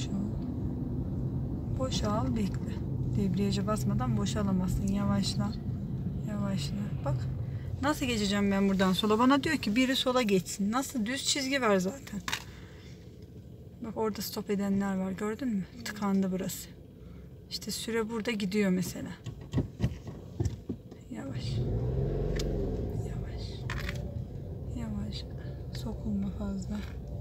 Yavaş ol. Boşal, bekle. Debriyaja basmadan boşalamazsın. Yavaşla. Yavaşla. Bak. Nasıl geçeceğim ben buradan sola? Bana diyor ki biri sola geçsin. Nasıl? Düz çizgi var zaten. Bak orada stop edenler var. Gördün mü? Tıkandı burası. İşte süre burada gidiyor mesela. Yavaş. Yavaş. Yavaş. Sokulma fazla.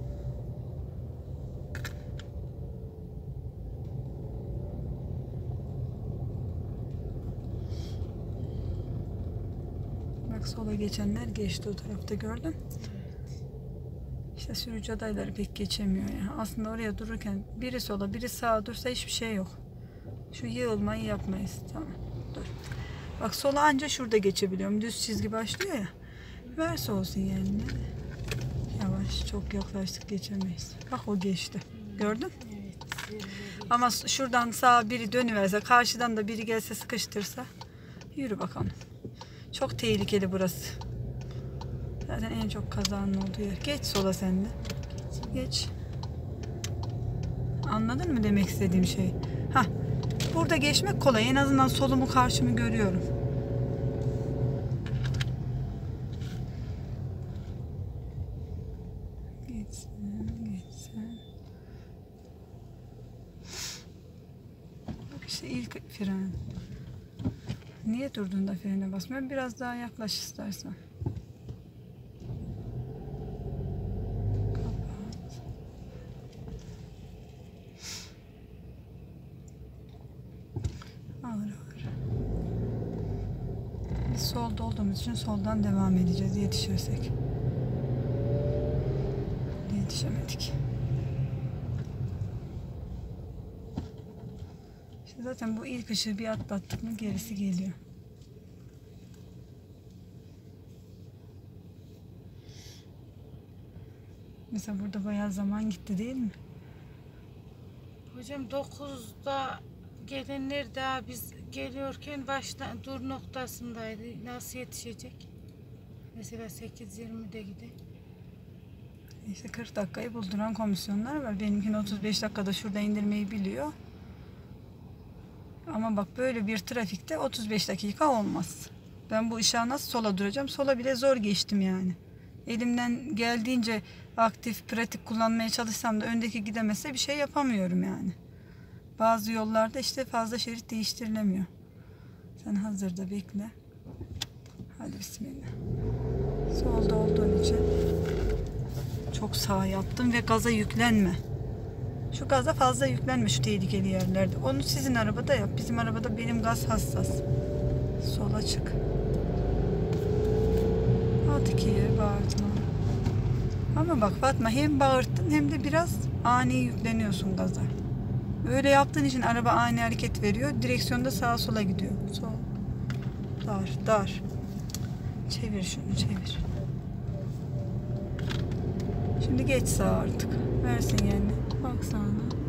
Bak sola geçenler geçti o tarafta, gördün. İşte sürücü adayları pek geçemiyor ya. Aslında oraya dururken biri sola biri sağa dursa hiçbir şey yok. Şu yığılmayı yapmayız. Tamam. Dur. Bak sola anca şurada geçebiliyorum. Düz çizgi başlıyor ya. Verse olsun yani. Yavaş. Çok yaklaştık, geçemeyiz. Bak o geçti. Gördün? Evet. Ama şuradan sağa biri dönüverse, karşıdan da biri gelse sıkıştırsa, yürü bakalım. Çok tehlikeli burası. Zaten en çok kazanın olduğu yer. Geç sola sen de. Geç. Anladın mı demek istediğim şey? Hah. Burada geçmek kolay. En azından solumu karşımı görüyorum. Geçsin, geçsin. Bak işte ilk fren. Niye durduğunda frene basmıyor? Biraz daha yaklaş istersen. Kapat. Ağır ağır. Biz solda olduğumuz için soldan devam edeceğiz yetişirsek. Yetişemedik. İşte zaten bu ilk ışığı bir atlattık mı gerisi geliyor. Mesela burada bayağı zaman gitti değil mi? Hocam 9'da gelenler daha biz geliyorken dur noktasındaydı. Nasıl yetişecek? Mesela 8:20'de gidelim. İşte 40 dakikayı bulduran komisyonlar var. Benimkini 35 dakikada şurada indirmeyi biliyor. Ama bak böyle bir trafikte 35 dakika olmaz. Ben bu ışığa nasıl sola duracağım? Sola bile zor geçtim yani. Elimden geldiğince aktif, pratik kullanmaya çalışsam da öndeki gidemezse bir şey yapamıyorum yani. Bazı yollarda işte fazla şerit değiştirilemiyor. Sen hazırda bekle. Hadi bismillah. Solda olduğun için çok sağa yaptım ve gaza yüklenme. Şu gaza fazla yüklenme şu tehlikeli yerlerde. Onu sizin arabada yap. Bizim arabada benim gaz hassas. Sola çık. At ikiye bağırtma. Ama bak Fatma, hem bağırttın hem de biraz ani yükleniyorsun gaza. Öyle yaptığın için araba ani hareket veriyor. Direksiyonda sağa sola gidiyor. Sol. Dar, dar. Çevir şunu, çevir. Şimdi geç sağa artık. Versin yani. Bak sağına.